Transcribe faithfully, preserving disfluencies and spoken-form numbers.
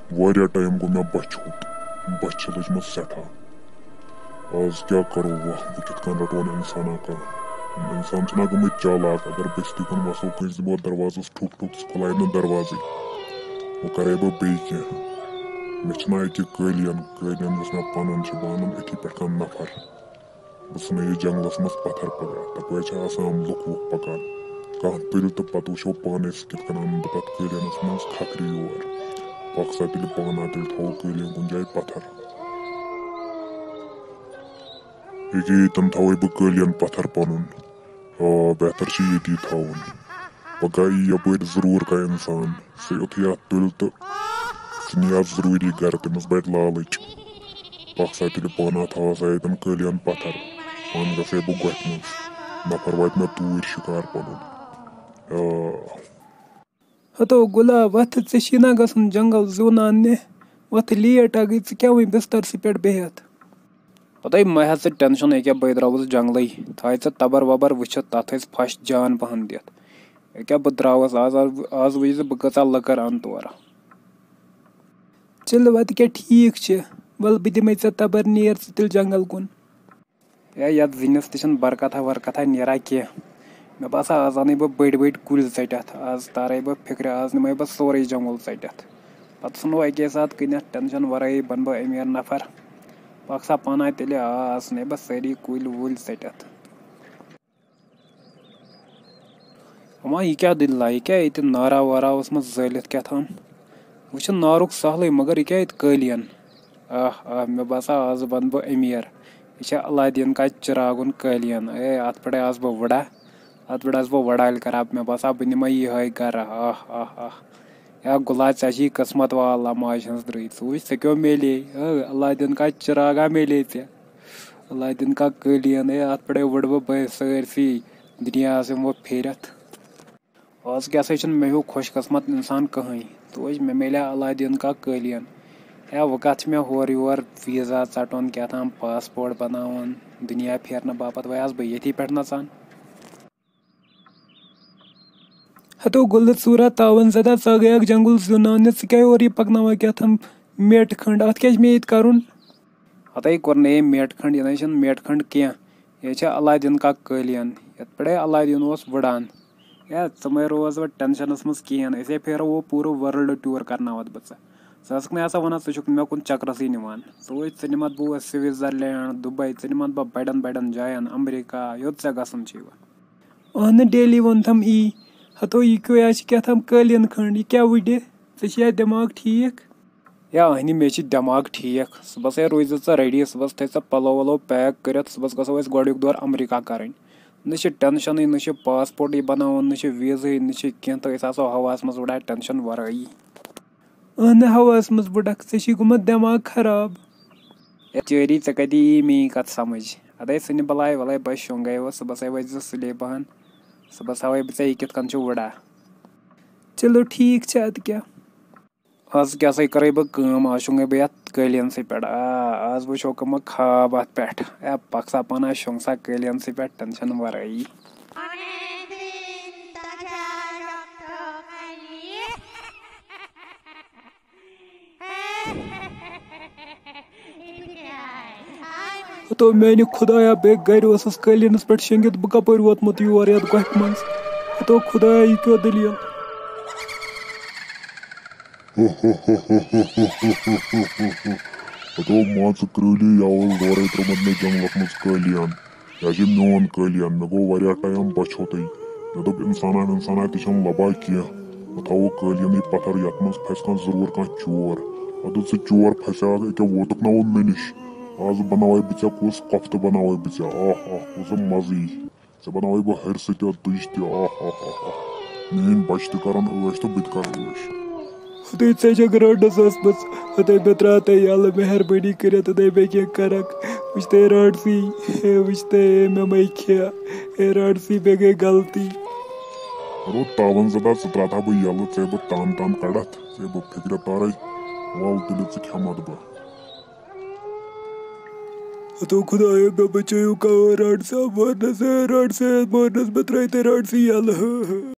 वारिया time go मे बचोत बच लजम सठा आज क्या करो वह बह कित रटोन इंसाना का इंसान छना गमित चालाक अगर बस्ती कुन वसो कस दिमो दरवाजस ठुक ठुक खुलाय न दरवाजे वो करे बह बे कह मे छना अति कलियन कलियन मे पन बानन अथि पे नफर बह ये जंगलस मज पत्थर पगह तप आसान लुक वुक पकान कह तुल तो पत वो पाने कित बह तथ कलियनस मज खखरी योर पक्सा तिल पाना तिल थो कलियन कुन जाए पत्थर ये तन थवे बह कलियन पत्थर पनुन आ बेहतर ये थवन पगह यी यपर जरूर का इंसान सह युथु तुल तो सह नी जरूरी गर तमिस बड़ लालच पक्सा तिल पाना थवा सा ये कलियन पत्थर पान गसे बह गोथ मज नफर वात मे तूर शिकार पनुन हतो गुला वथ ऐ ना गसन जंगल जुन अन्ने वथ लेट आ गई क्या वही बिस्तर पे बिहत पता मे हे टेंशन ये बह द्रावस जंगल थाय ऐ तबर वबर वुचित तथ फश जान पहन दित ये बह द्रावस आज आज वज बह गचा लकर अन तोर चल वत क्या ठीक वल बह दिमे ऐ तबर नेर तिल जंगल कुन ये जिनस तन बरकथा वरकथा नेरा कह मे बसा आज अन बह बड़ बड़ कुल टित आज तारे बह फिक्र आज निमे बह सोरे जंगल टित पत् सुनो अके साथ कनित टेंशन वराई बन बह अमीर नफर पक्सा पाना तेल आज ने बह सारी कुल वुल टित अमा यह क्या दिल्ला यह क्या ये नारा वारा मज जलित क्या थान वह नारुक सहल मगर यह क्या कलियन आह आह मे बसा आज बन बह अमीर यह अलादीन का चिरागुन कलियन ए अत पे आज बह वड़ा अत पे आज बह वड़ाल कर मे बसा बह निम यह गर आह आह आह या गुला ची किस्मत वाला माज हज द्र वो क्यों मेले अलादीन का चिरागा मेले ऐ अलादीन का कलियन ए अत पे वड़ बह सरसी दुनिया वो फेरत आज क्या मे हूँ खुशकिस्मत इंसान कहें तो मे मिले अलादीन का कलियन या वह कत मे होर योर वीजा चटन क्या थाम पासपोर्ट बनावन दुनिया फेरने बापत वह बह ये पे नचान हतो गुल सूरत तावन जदा च गया जंगल जुनान क्या और ये पकना क्या थम मेट खंड अत क्या मे करुन हत कोर ये मेट खंड यह मेट खंड कह यह अलादीन का कलियन ये पे अलादीन वड़ान या चे रोज वो टेंशनस मज कहें ऐसे फेरो वो पूरा वर्ल्ड टूर करना बह सक मे वन षुक मे कुन चक्रस निमान वे निमत बह स्विट्जरलैंड दुबई े निमत बह बड़न बड़न जायन अमेरिका योत ऐ गसन अहन डेली वोन थम ई हतो यह क्यों क्या थम कलियन खंड यह क्या वुडे ऐ दिमाग ठीक या अहनी मे दिमाग ठीक सुबह रोज ऐ रेडी सुबह थे पलो वलो पैक कर सुबह गो गोडुक दौर अमेरिका कर न टेंशन न पासपोर्ट बनावन न वीज़े न कह तो आसो हवास मज उड़ा टेंशन वराई अहन हवास मज बुड़क ऐ गुमत दिमाग खराब चेरी ऐ कती मे कत समझ अदे सन बलाय वलाय बह शुंगे वो सुबह वज सुले पहन सुबह हवे बे कित कन वड़ा चलो ठीक अद क्या आज क्या सा करे बह आज शुंगे बह कलियन पे आज वो कम खाब अत पे पक्सा पाना शुंग सा कलियन पे टेंशन वराई तो मैंने खुदाया बे गर कलियनस पे शेंगित बह कपर वोतमुत योर ये गोह मज तो खुदाया यह क्या दलील तो मान क्रली यवल दौरे त्रुमत मे जंगलस मज कलियन यह मोन कलियन मे गो वारिया टाइम बचोत मे दोप इंसाना इंसाना तन लबा कह बह थो कलियन पत्थर ये मज फस जरूर कह चोर अद सह चोर फसा अके वोतुक ना वो मे निश आज बनावे बे कुछ कफ्त बनावे बे आह आह कुछ मजे ऐ बनावे बह हर सत तुज त आह आह आह मेन बच तरान ऐश तो बह कर ऐश हते चे ग्राउंडस मज हते मे त्रात यल मेहरबानी कर मे क्या करक वुचते राडसी वुचते मे मै खे राडसी मे गई गलती रो तावन जदा च त्राता बह यल े बह तान तान कड़त े बह फिक्र तारे वल तुल े खेमत बह तो खुदाया मे बचो का राड सा मारनस राड से मारनस मे त्राते राडसी यल